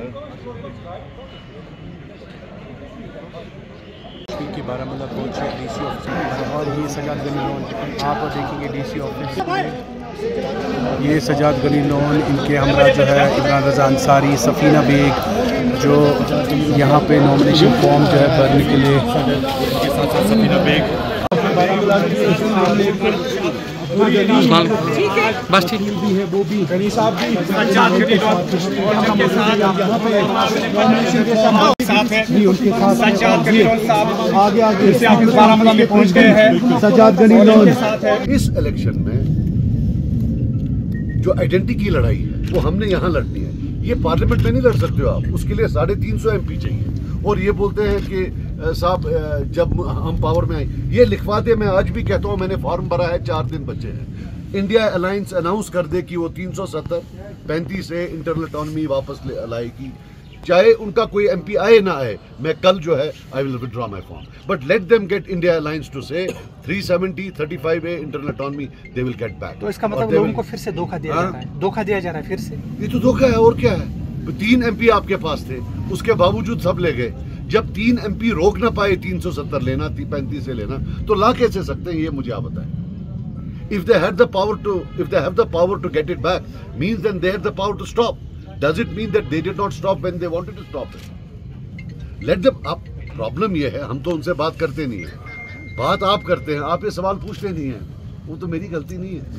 कि बारामूला पहुंचे DC office और ये सजाद गनी लॉन आप देखेंगे डीसी ऑफिस। ये सजाद गनी लॉन इनके हमरा जो है इमरान रज़ा अंसारी सफ़ीना बेग जो यहाँ पे नॉमिनेशन फॉर्म जो है भरने के लिए इनके साथ सफ़ीना बेग बस ठीक भी है वो भी गनी साहब भी आगे आगे बारामूला में पहुंच गए हैं सजाद गनी लॉन। इस इलेक्शन में जो आइडेंटिटी की लड़ाई है वो हमने यहाँ लड़नी है। ये पार्लियामेंट में नहीं लड़ सकते हो आप, उसके लिए 350 MP चाहिए। और ये बोलते हैं कि साहब जब हम पावर में आए ये लिखवा दे। मैं आज भी कहता हूँ मैंने फॉर्म भरा है, 4 दिन बचे हैं। इंडिया अलायंस अनाउंस कर दे कि वो 370-35 से इंटरनल ऑटोनॉमी वापस लाएगी, चाहे उनका कोई MP आए ना आए। मैं कल जो है I will withdraw my form, but let them get India alliance to से 370-35A internal autonomy they will get back. तो इसका मतलब लोगों को फिर से धोखा दिया जा रहा है, धोखा दिया जा रहा है फिर से। ये तो धोखा है और क्या है। 3 MP आपके पास थे, उसके बावजूद सब ले गए। जब 3 MP रोक ना पाए 370 लेना 35 से लेना तो ला कैसे सकते हैं, ये मुझे आप बताएं। If they have the power to get it back, means then they have the power to stop. Does it mean that they did not stop when they wanted to stop it? Let them up. Problem ये है हम तो उनसे बात करते नहीं है, बात आप करते हैं। आप ये सवाल पूछते नहीं हैं, वो तो मेरी गलती नहीं है।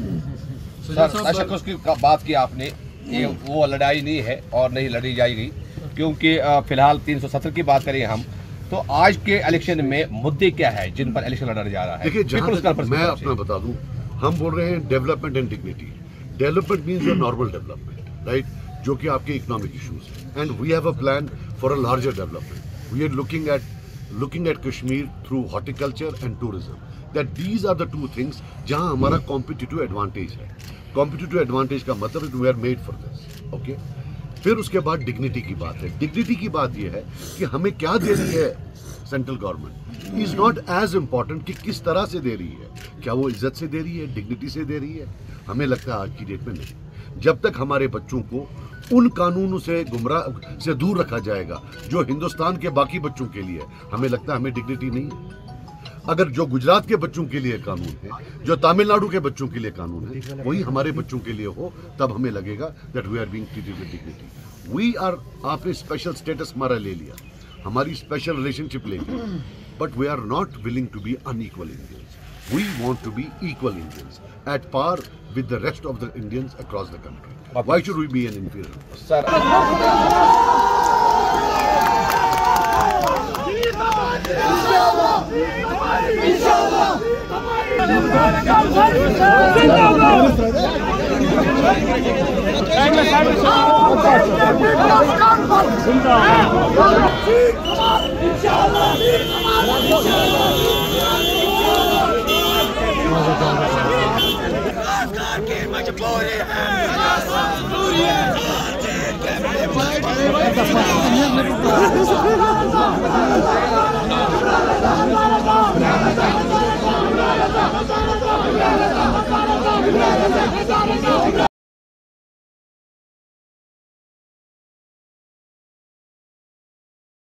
सर उसकी बात की आपने, ये वो लड़ाई नहीं है और नहीं लड़ी जाएगी, क्योंकि फिलहाल 370 की बात करें हम तो आज के इलेक्शन में मुद्दे क्या है जिन पर इलेक्शन लड़ा जा रहा है। देखिए मैं अपना बता दूं, हम बोल रहे हैं development and dignity. Development means your normal development, right, जो कि आपके इकोनॉमिक इश्यूज हैं। And we have a plan for a larger development. We are looking at Kashmir through horticulture and tourism, that these are the 2 things जहां हमारा competitive advantage है। Competitive advantage का मतलब we are made for this, okay. फिर उसके बाद dignity की बात है। डिग्निटी की बात यह है कि हमें क्या दे रही है central government is not as important कि किस तरह से दे रही है, क्या वो इज्जत से दे रही है, डिग्निटी से दे रही है। हमें लगता है आज की डेट में नहीं। जब तक हमारे बच्चों को उन कानूनों से गुमराह से दूर रखा जाएगा जो हिंदुस्तान के बाकी बच्चों के लिए, हमें लगता है हमें डिग्निटी नहीं है। अगर जो गुजरात के बच्चों के लिए कानून है, जो तमिलनाडु के बच्चों के लिए कानून है, वही हमारे बच्चों के लिए हो, तब हमें लगेगा that we are being treated with dignity. We are, आपने स्पेशल स्टेटस हमारा ले लिया, हमारी स्पेशल रिलेशनशिप ले ली, but we are not willing to be unequal Indians. We want to be equal Indians at par with the rest of the Indians across the country. Why should we be an inferior? Sir मजबूरी है